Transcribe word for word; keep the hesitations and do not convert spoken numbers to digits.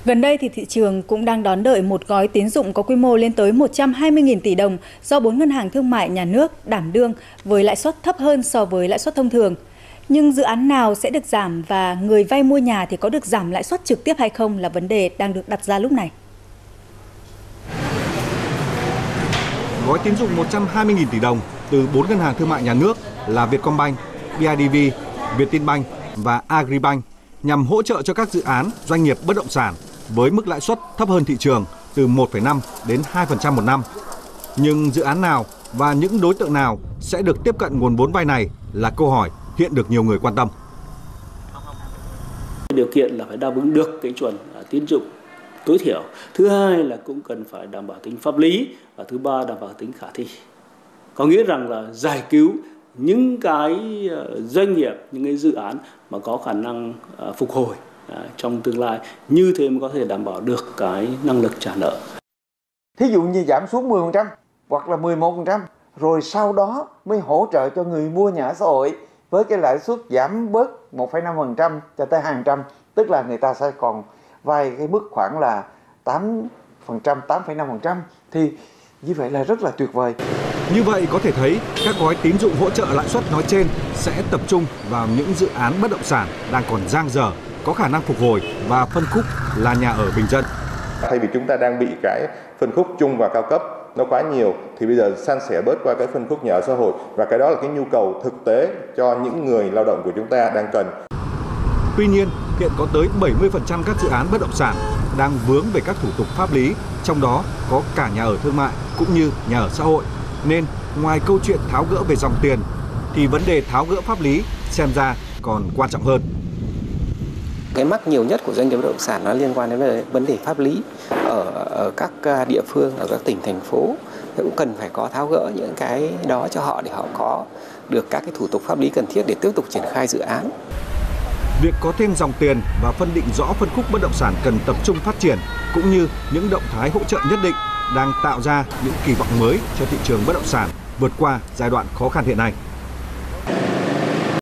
Gần đây thì thị trường cũng đang đón đợi một gói tín dụng có quy mô lên tới một trăm hai mươi nghìn tỷ đồng do bốn ngân hàng thương mại nhà nước đảm đương với lãi suất thấp hơn so với lãi suất thông thường. Nhưng dự án nào sẽ được giảm và người vay mua nhà thì có được giảm lãi suất trực tiếp hay không là vấn đề đang được đặt ra lúc này. Gói tín dụng một trăm hai mươi nghìn tỷ đồng từ bốn ngân hàng thương mại nhà nước là Vietcombank, bê i đê vê, Vietinbank và Agribank nhằm hỗ trợ cho các dự án doanh nghiệp bất động sản với mức lãi suất thấp hơn thị trường từ một phẩy năm đến hai phần trăm một năm. Nhưng dự án nào và những đối tượng nào sẽ được tiếp cận nguồn vốn vay này là câu hỏi hiện được nhiều người quan tâm. Điều kiện là phải đáp ứng được cái chuẩn tín dụng tối thiểu. Thứ hai là cũng cần phải đảm bảo tính pháp lý và thứ ba đảm bảo tính khả thi. Có nghĩa rằng là giải cứu những cái doanh nghiệp, những cái dự án mà có khả năng phục hồi trong tương lai, như thế mới có thể đảm bảo được cái năng lực trả nợ. Thí dụ như giảm xuống mười phần trăm hoặc là mười một phần trăm, rồi sau đó mới hỗ trợ cho người mua nhà ở xã hội với cái lãi suất giảm bớt một phẩy năm phần trăm cho tới hai phần trăm, tức là người ta sẽ còn vay cái mức khoảng là tám phần trăm, tám phẩy năm phần trăm, thì như vậy là rất là tuyệt vời. Như vậy có thể thấy các gói tín dụng hỗ trợ lãi suất nói trên sẽ tập trung vào những dự án bất động sản đang còn dang dở, có khả năng phục hồi và phân khúc là nhà ở bình dân. Thay vì chúng ta đang bị cái phân khúc trung và cao cấp nó quá nhiều thì bây giờ san sẻ bớt qua cái phân khúc nhà ở xã hội, và cái đó là cái nhu cầu thực tế cho những người lao động của chúng ta đang cần. Tuy nhiên, hiện có tới bảy mươi phần trăm các dự án bất động sản đang vướng về các thủ tục pháp lý, trong đó có cả nhà ở thương mại cũng như nhà ở xã hội. Nên ngoài câu chuyện tháo gỡ về dòng tiền thì vấn đề tháo gỡ pháp lý xem ra còn quan trọng hơn. Cái mắc nhiều nhất của doanh nghiệp bất động sản nó liên quan đến vấn đề pháp lý ở, ở các địa phương, ở các tỉnh thành phố cũng cần phải có tháo gỡ những cái đó cho họ để họ có được các cái thủ tục pháp lý cần thiết để tiếp tục triển khai dự án. Việc có thêm dòng tiền và phân định rõ phân khúc bất động sản cần tập trung phát triển cũng như những động thái hỗ trợ nhất định đang tạo ra những kỳ vọng mới cho thị trường bất động sản vượt qua giai đoạn khó khăn hiện nay.